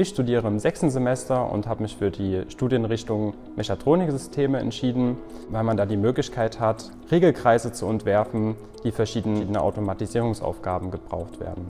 Ich studiere im 6. Semester und habe mich für die Studienrichtung Mechatroniksysteme entschieden, weil man da die Möglichkeit hat, Regelkreise zu entwerfen, die für verschiedene Automatisierungsaufgaben gebraucht werden.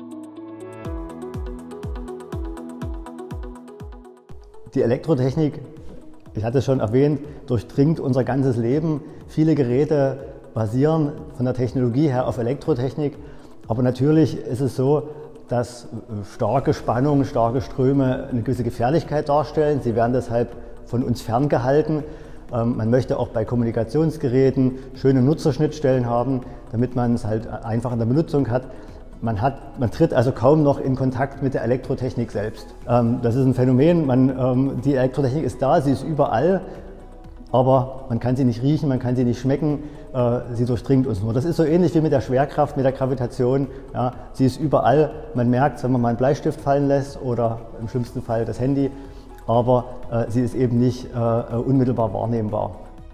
Die Elektrotechnik, ich hatte es schon erwähnt, durchdringt unser ganzes Leben. Viele Geräte basieren von der Technologie her auf Elektrotechnik, aber natürlich ist es so, dass starke Spannungen, starke Ströme eine gewisse Gefährlichkeit darstellen. Sie werden deshalb von uns ferngehalten. Man möchte auch bei Kommunikationsgeräten schöne Nutzerschnittstellen haben, damit man es halt einfach in der Benutzung hat. Man tritt also kaum noch in Kontakt mit der Elektrotechnik selbst. Das ist ein Phänomen, die Elektrotechnik ist da, sie ist überall, aber man kann sie nicht riechen, man kann sie nicht schmecken, sie durchdringt uns nur. Das ist so ähnlich wie mit der Schwerkraft, mit der Gravitation. Ja, sie ist überall, man merkt, wenn man mal einen Bleistift fallen lässt oder im schlimmsten Fall das Handy, aber sie ist eben nicht unmittelbar wahrnehmbar.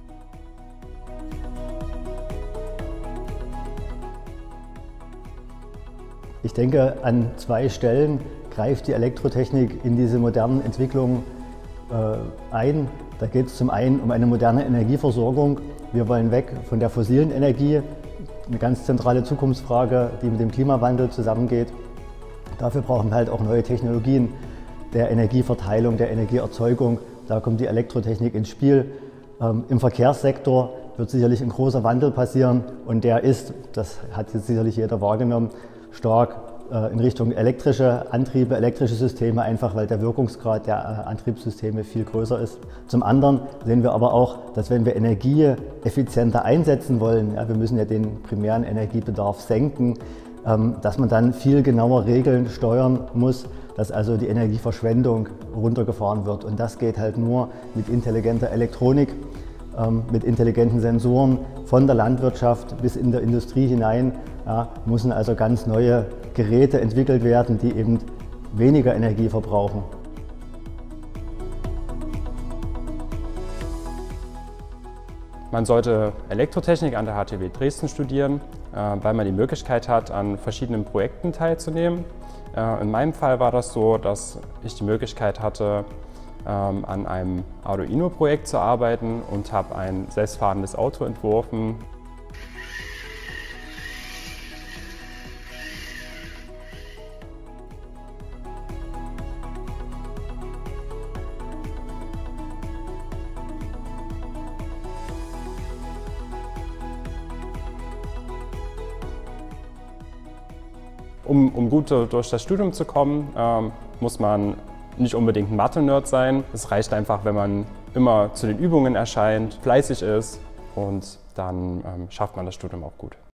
Ich denke, an zwei Stellen greift die Elektrotechnik in diese modernen Entwicklungen ein. Da geht es zum einen um eine moderne Energieversorgung. Wir wollen weg von der fossilen Energie, eine ganz zentrale Zukunftsfrage, die mit dem Klimawandel zusammengeht. Dafür brauchen wir halt auch neue Technologien der Energieverteilung, der Energieerzeugung. Da kommt die Elektrotechnik ins Spiel. Im Verkehrssektor wird sicherlich ein großer Wandel passieren und der ist, das hat jetzt sicherlich jeder wahrgenommen, stark in Richtung elektrische Antriebe, elektrische Systeme, einfach weil der Wirkungsgrad der Antriebssysteme viel größer ist. Zum anderen sehen wir aber auch, dass wenn wir Energie effizienter einsetzen wollen, ja, wir müssen ja den primären Energiebedarf senken, dass man dann viel genauer Regeln steuern muss, dass also die Energieverschwendung runtergefahren wird. Und das geht halt nur mit intelligenter Elektronik, mit intelligenten Sensoren von der Landwirtschaft bis in der Industrie hinein. Ja, müssen also ganz neue Geräte entwickelt werden, die eben weniger Energie verbrauchen. Man sollte Elektrotechnik an der HTW Dresden studieren, weil man die Möglichkeit hat, an verschiedenen Projekten teilzunehmen. In meinem Fall war das so, dass ich die Möglichkeit hatte, an einem Arduino-Projekt zu arbeiten und habe ein selbstfahrendes Auto entworfen. Um gut durch das Studium zu kommen, muss man nicht unbedingt ein Mathe-Nerd sein. Es reicht einfach, wenn man immer zu den Übungen erscheint, fleißig ist und dann schafft man das Studium auch gut.